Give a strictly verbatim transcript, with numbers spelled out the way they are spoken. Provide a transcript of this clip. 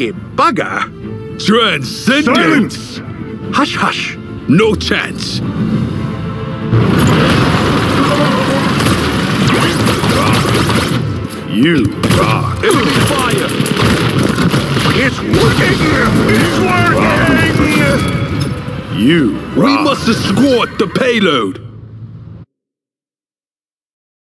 wicked bugger. Transcendence! Silence! Hush, hush. No chance. You rock. Fire! It's working! It's working! You We rock. must escort the payload.